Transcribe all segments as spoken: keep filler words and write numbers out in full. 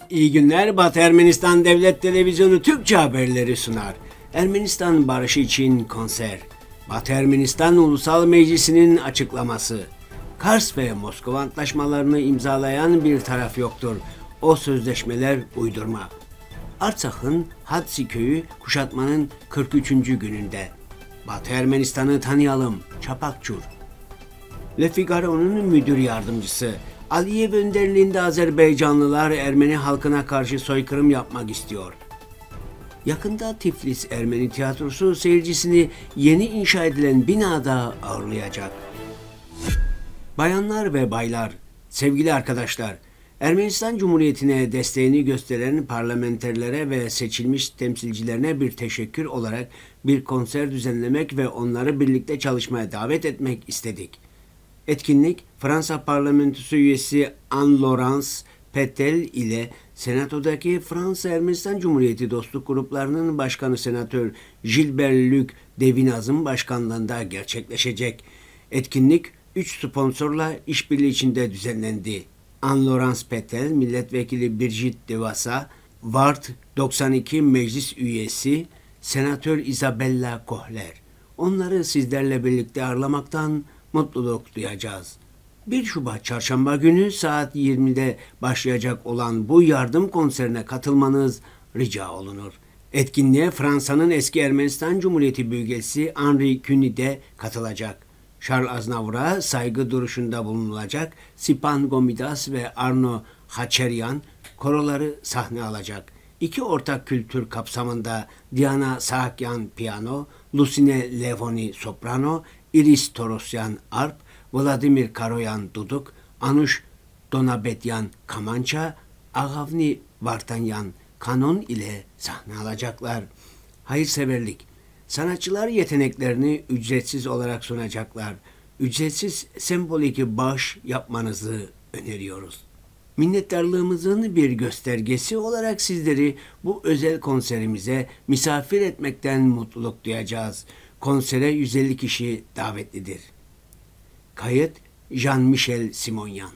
İyi günler. Batı Ermenistan Devlet Televizyonu Türkçe haberleri sunar. Ermenistan barışı için konser. Batı Ermenistan Ulusal Meclisi'nin açıklaması. Kars ve Moskova antlaşmalarını imzalayan bir taraf yoktur. O sözleşmeler uydurma. Artsak'ın Hadsi köyü kuşatmanın kırk üçüncü gününde. Batı Ermenistan'ı tanıyalım. Çapakçur. Le Figaro'nun müdür yardımcısı. Aliyev önderliğinde Azerbaycanlılar Ermeni halkına karşı soykırım yapmak istiyor. Yakında Tiflis Ermeni Tiyatrosu seyircisini yeni inşa edilen binada ağırlayacak. Bayanlar ve baylar, sevgili arkadaşlar, Ermenistan Cumhuriyeti'ne desteğini gösteren parlamenterlere ve seçilmiş temsilcilerine bir teşekkür olarak bir konser düzenlemek ve onları birlikte çalışmaya davet etmek istedik. Etkinlik, Fransa Parlamentosu üyesi Anne-Laurence Petel ile Senato'daki Fransa Ermenistan Cumhuriyeti Dostluk Gruplarının Başkanı Senatör Gilbert-Luc Devinaz'ın başkanlığında gerçekleşecek. Etkinlik, üç sponsorla işbirliği içinde düzenlendi. Anne-Laurence Petel, Milletvekili Birgit Devasa, Vard doksan iki Meclis üyesi Senatör Isabella Kohler. Onları sizlerle birlikte ağırlamaktan mutluluk duyacağız. bir Şubat Çarşamba günü saat yirmide başlayacak olan bu yardım konserine katılmanız rica olunur. Etkinliğe Fransa'nın eski Ermenistan Cumhuriyeti Büyükelçisi Henri Cuny de katılacak. Charles Aznavour'a saygı duruşunda bulunulacak. Sipan Gomidas ve Arno Haçeryan koroları sahne alacak. İki ortak kültür kapsamında Diana Saakyan piyano, Lucine Levoni soprano, Iris Torosyan arp, Vladimir Karoyan duduk, Anush Donabedyan kamança, Agavni Vartanyan kanon ile sahne alacaklar. Hayırseverlik. Sanatçılar yeteneklerini ücretsiz olarak sunacaklar. Ücretsiz sembolik bağış yapmanızı öneriyoruz. Minnettarlığımızın bir göstergesi olarak sizleri bu özel konserimize misafir etmekten mutluluk duyacağız. Konsere yüz elli kişi davetlidir. Kayıt Jean-Michel Simonyan.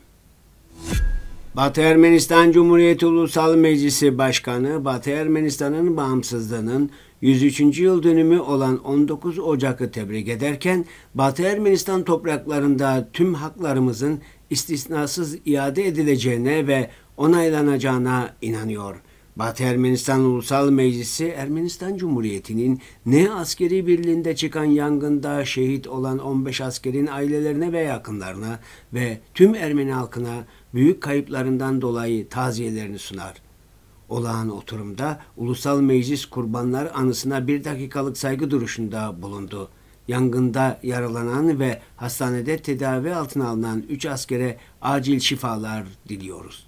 Batı Ermenistan Cumhuriyeti Ulusal Meclisi Başkanı, Batı Ermenistan'ın bağımsızlığının yüz üçüncü yıl dönümü olan on dokuz Ocak'ı tebrik ederken, Batı Ermenistan topraklarında tüm haklarımızın istisnasız iade edileceğine ve onaylanacağına inanıyor. Batı Ermenistan Ulusal Meclisi, Ermenistan Cumhuriyeti'nin ne askeri birliğinde çıkan yangında şehit olan on beş askerin ailelerine ve yakınlarına ve tüm Ermeni halkına büyük kayıplarından dolayı taziyelerini sunar. Olağan oturumda Ulusal Meclis kurbanlar anısına bir dakikalık saygı duruşunda bulundu. Yangında yaralanan ve hastanede tedavi altına alınan üç askere acil şifalar diliyoruz.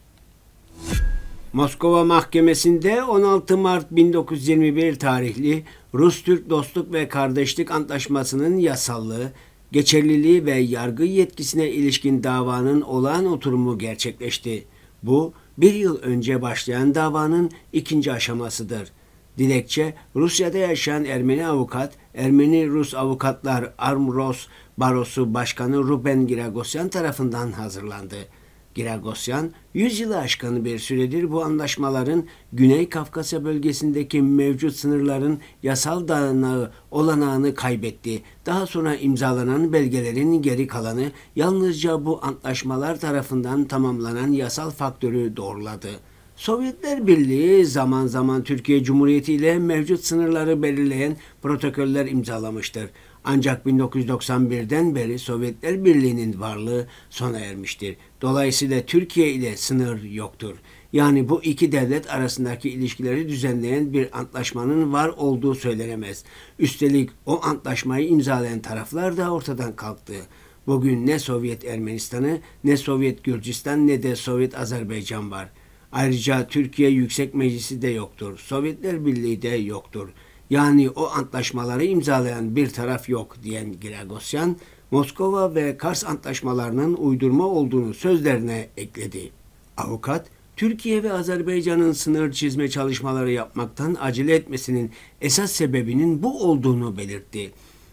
Moskova Mahkemesi'nde on altı Mart bin dokuz yüz yirmi bir tarihli Rus-Türk Dostluk ve Kardeşlik Antlaşması'nın yasallığı, geçerliliği ve yargı yetkisine ilişkin davanın olağan oturumu gerçekleşti. Bu, bir yıl önce başlayan davanın ikinci aşamasıdır. Dilekçe, Rusya'da yaşayan Ermeni avukat, Ermeni-Rus Avukatlar Armros Barosu Başkanı Ruben Giragosyan tarafından hazırlandı. Giragosyan, yüz yılı aşkın bir süredir bu anlaşmaların Güney Kafkasya bölgesindeki mevcut sınırların yasal dayanağı olanağını kaybetti. Daha sonra imzalanan belgelerin geri kalanı yalnızca bu antlaşmalar tarafından tamamlanan yasal faktörü doğruladı. Sovyetler Birliği zaman zaman Türkiye Cumhuriyeti ile mevcut sınırları belirleyen protokoller imzalamıştır. Ancak bin dokuz yüz doksan birden beri Sovyetler Birliği'nin varlığı sona ermiştir. Dolayısıyla Türkiye ile sınır yoktur. Yani bu iki devlet arasındaki ilişkileri düzenleyen bir antlaşmanın var olduğu söylenemez. Üstelik o antlaşmayı imzalayan taraflar da ortadan kalktı. Bugün ne Sovyet Ermenistan'ı, ne Sovyet Gürcistan, ne de Sovyet Azerbaycan var. Ayrıca Türkiye Yüksek Meclisi de yoktur. Sovyetler Birliği de yoktur. Yani o antlaşmaları imzalayan bir taraf yok diyen Giragosyan, Moskova ve Kars antlaşmalarının uydurma olduğunu sözlerine ekledi. Avukat, Türkiye ve Azerbaycan'ın sınır çizme çalışmaları yapmaktan acele etmesinin esas sebebinin bu olduğunu belirtti.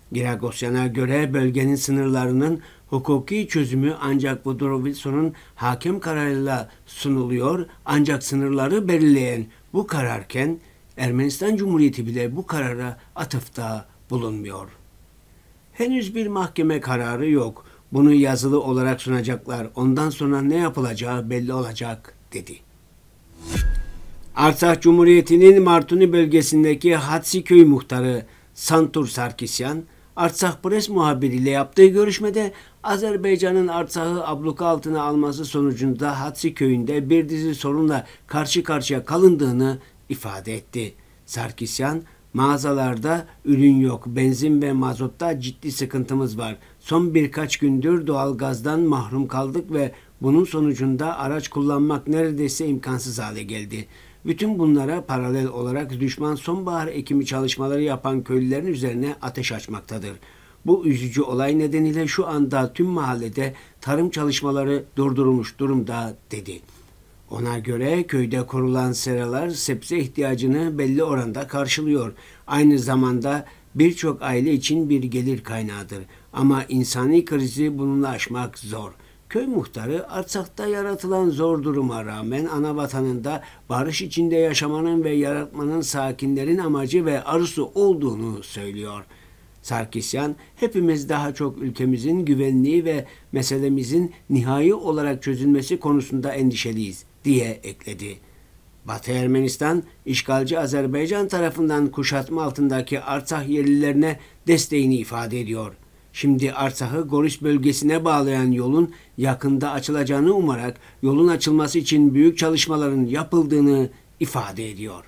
Giragosyan'a göre bölgenin sınırlarının hukuki çözümü ancak Woodrow Wilson'un hakem kararıyla sunuluyor, ancak sınırları belirleyen bu kararken Ermenistan Cumhuriyeti bile bu karara atıfta bulunmuyor. Henüz bir mahkeme kararı yok. Bunu yazılı olarak sunacaklar. Ondan sonra ne yapılacağı belli olacak, dedi. Artsakh Cumhuriyeti'nin Martuni bölgesindeki Hatsi-köy muhtarı Santur Sarkisyan, Artsakh Press muhabiriyle yaptığı görüşmede Azerbaycan'ın Artsakh'ı abluka altına alması sonucunda Hatsi köyünde bir dizi sorunla karşı karşıya kalındığını ifade etti. Sarkisyan, mağazalarda ürün yok, benzin ve mazotta ciddi sıkıntımız var. Son birkaç gündür doğalgazdan mahrum kaldık ve bunun sonucunda araç kullanmak neredeyse imkansız hale geldi. Bütün bunlara paralel olarak düşman sonbahar ekimi çalışmaları yapan köylülerin üzerine ateş açmaktadır. Bu üzücü olay nedeniyle şu anda tüm mahallede tarım çalışmaları durdurulmuş durumda, dedi. Ona göre köyde kurulan seralar sebze ihtiyacını belli oranda karşılıyor. Aynı zamanda birçok aile için bir gelir kaynağıdır. Ama insani krizi bununla aşmak zor. Köy muhtarı Artsak'ta yaratılan zor duruma rağmen ana vatanında barış içinde yaşamanın ve yaratmanın sakinlerin amacı ve arzusu olduğunu söylüyor. Sarkisyan, hepimiz daha çok ülkemizin güvenliği ve meselemizin nihai olarak çözülmesi konusunda endişeliyiz, diye ekledi. Batı Ermenistan, işgalci Azerbaycan tarafından kuşatma altındaki Artsakh yerlilerine desteğini ifade ediyor. Şimdi Artsakh'ı Goris bölgesine bağlayan yolun yakında açılacağını umarak yolun açılması için büyük çalışmaların yapıldığını ifade ediyor.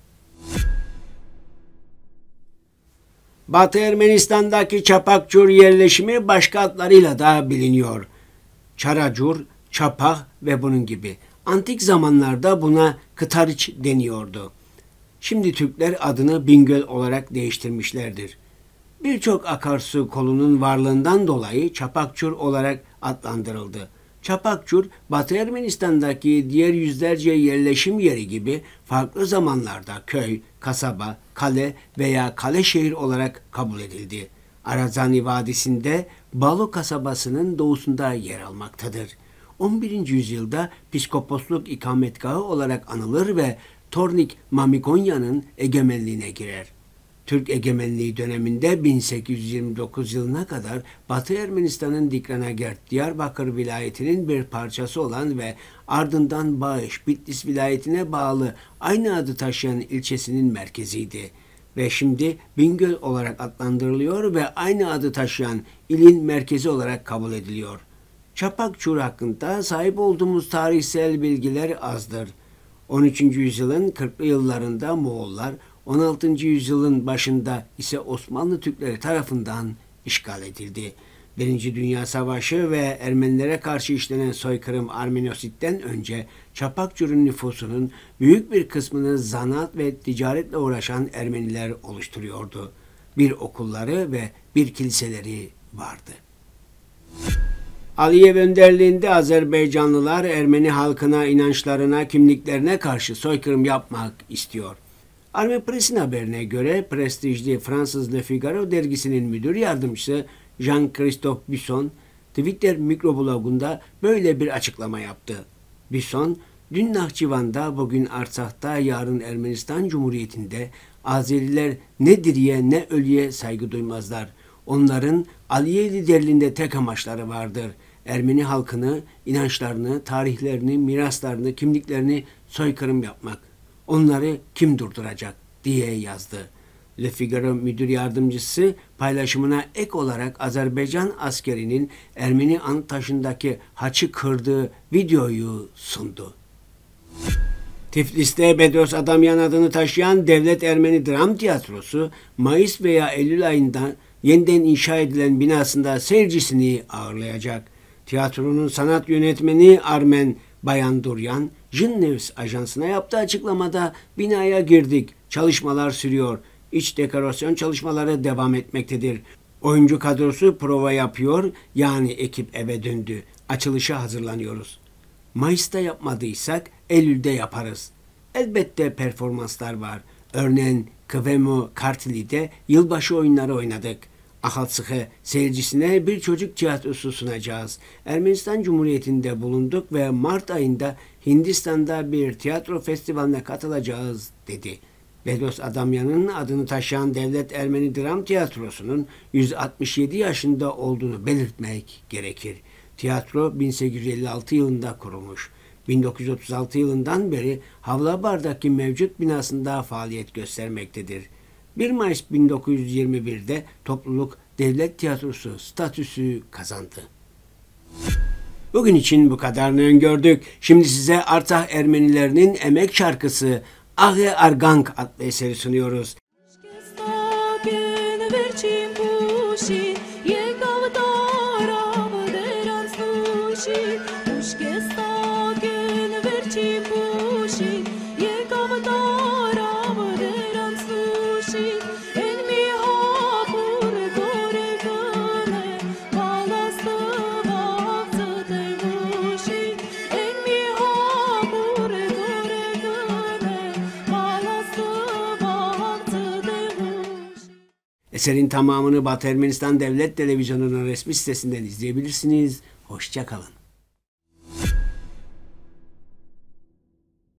Batı Ermenistan'daki Çapakçur yerleşimi başka adlarıyla da biliniyor. Çaracur, Çapah ve bunun gibi. Antik zamanlarda buna Kıtariç deniyordu. Şimdi Türkler adını Bingöl olarak değiştirmişlerdir. Birçok akarsu kolunun varlığından dolayı Çapakçur olarak adlandırıldı. Çapakçur, Batı Ermenistan'daki diğer yüzlerce yerleşim yeri gibi farklı zamanlarda köy, kasaba, kale veya kale şehir olarak kabul edildi. Arazani Vadisi'nde Balo kasabasının doğusunda yer almaktadır. on birinci yüzyılda piskoposluk ikametgahı olarak anılır ve Tornik Mamikonya'nın egemenliğine girer. Türk egemenliği döneminde bin sekiz yüz yirmi dokuz yılına kadar Batı Ermenistan'ın Dikranagert, Diyarbakır vilayetinin bir parçası olan ve ardından Bağış, Bitlis vilayetine bağlı aynı adı taşıyan ilçesinin merkeziydi. Ve şimdi Bingöl olarak adlandırılıyor ve aynı adı taşıyan ilin merkezi olarak kabul ediliyor. Çapakçur hakkında sahip olduğumuz tarihsel bilgiler azdır. on üçüncü yüzyılın kırklı yıllarında Moğollar, on altıncı yüzyılın başında ise Osmanlı Türkleri tarafından işgal edildi. Birinci Dünya Savaşı ve Ermenilere karşı işlenen soykırım Armenosit'ten önce Çapakçur'un nüfusunun büyük bir kısmını zanaat ve ticaretle uğraşan Ermeniler oluşturuyordu. Bir okulları ve bir kiliseleri vardı. Aliyev önderliğinde Azerbaycanlılar Ermeni halkına, inançlarına, kimliklerine karşı soykırım yapmak istiyor. Arme Press'in haberine göre prestijli Fransız Le Figaro dergisinin müdür yardımcısı Jean-Christophe Bisson, Twitter mikroblogunda böyle bir açıklama yaptı. Bisson, dün Nahçıvan'da, bugün Artsak'ta, yarın Ermenistan Cumhuriyeti'nde Azeriler ne diriye ne ölüye saygı duymazlar. Onların Aliye liderliğinde tek amaçları vardır. Ermeni halkını, inançlarını, tarihlerini, miraslarını, kimliklerini soykırım yapmak. Onları kim durduracak, diye yazdı. Le Figaro müdür yardımcısı paylaşımına ek olarak Azerbaycan askerinin Ermeni Antaşı'ndaki haçı kırdığı videoyu sundu. Tiflis'te Bedros Adamyan adını taşıyan Devlet Ermeni Dram Tiyatrosu, Mayıs veya Eylül ayında yeniden inşa edilen binasında seyircisini ağırlayacak. Tiyatronun sanat yönetmeni Armen Bayanduryan, Jnews ajansına yaptığı açıklamada binaya girdik, çalışmalar sürüyor, iç dekorasyon çalışmaları devam etmektedir. Oyuncu kadrosu prova yapıyor, yani ekip eve döndü, açılışa hazırlanıyoruz. Mayıs'ta yapmadıysak Eylül'de yaparız. Elbette performanslar var. Örneğin Kvemo Kartli'de yılbaşı oyunları oynadık. Ahalsıhe seyircisine bir çocuk tiyatrosu sunacağız. Ermenistan Cumhuriyeti'nde bulunduk ve Mart ayında Hindistan'da bir tiyatro festivaline katılacağız dedi. Bedos Adamyan'ın adını taşıyan Devlet Ermeni Dram Tiyatrosu'nun yüz altmış yedi yaşında olduğunu belirtmek gerekir. Tiyatro bin sekiz yüz elli altı yılında kurulmuş. bin dokuz yüz otuz altı yılından beri Havlabar'daki mevcut binasında faaliyet göstermektedir. bir Mayıs bin dokuz yüz yirmi bir'de topluluk devlet tiyatrosu statüsü kazandı. Bugün için bu kadarını öngördük. Şimdi size Artsakh Ermenilerinin emek şarkısı Ahe Argank adlı eseri sunuyoruz. Eserin tamamını Batı Ermenistan Devlet Televizyonu'nun resmi sitesinden izleyebilirsiniz. Hoşça kalın.